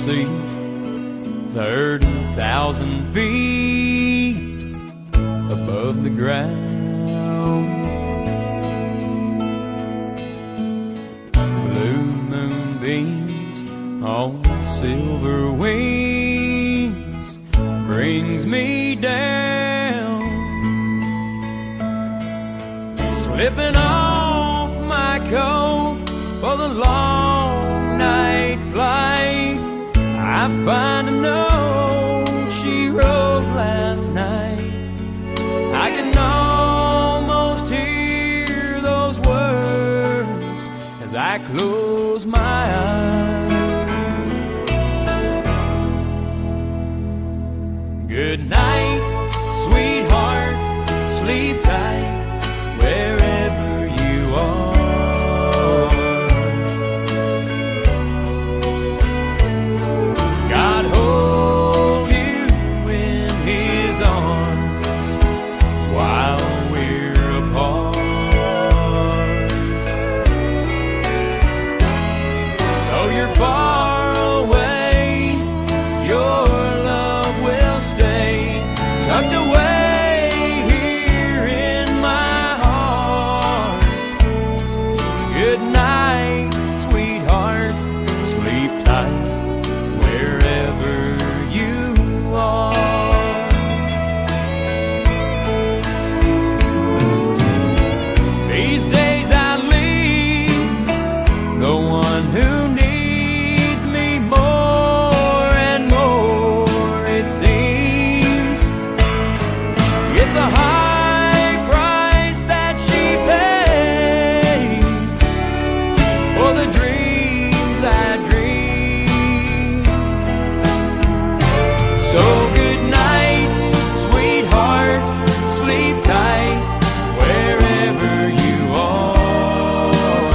seat, 30,000 feet above the ground. Blue moonbeams on silver wings brings me down, slipping off my coat for the long night flight. I find a note she wrote last night. I can almost hear those words as I close my eyes. Good night, sweetheart, sleep tight wherever you are. God hold you in His arms while we're apart. Though you're far away, your love will stay tucked away here in my heart. Good night, sweetheart, sleep tight wherever you are. These days I leave the one who needs me more and more, it seems. It's a high price that she pays for the dreams I dream. So good night, sweetheart, sleep tight wherever you are.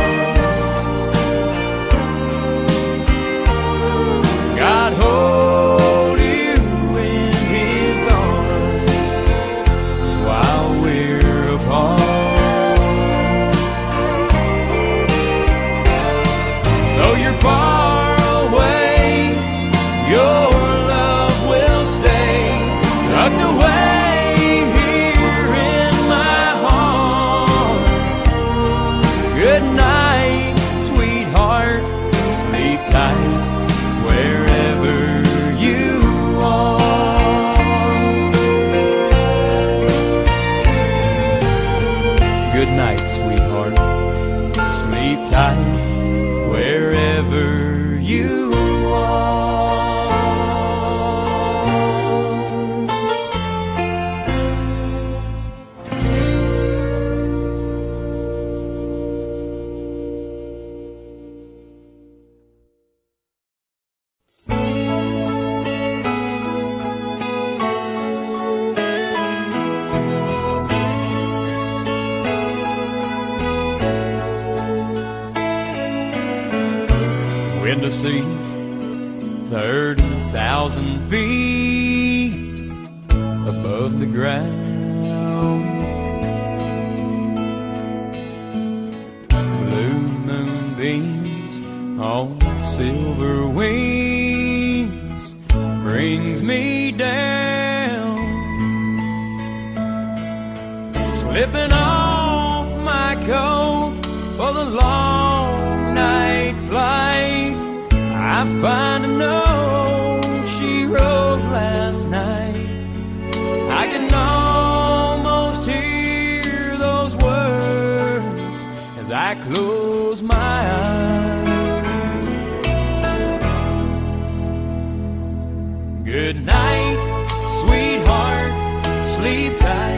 God hold you in His arms while we're apart. Though you're far away, your love will stay tucked away here in my heart. Good night, sweetheart, sleep tight wherever you are. Good night, sweetheart, sleep tight wherever you are. Window seat, 30,000 feet above the ground. Blue moonbeams on silver wings brings me down, slipping off my coat for the long night flight. I find a note she wrote last night. I can almost hear those words as I close my eyes. Good night, sweetheart, sleep tight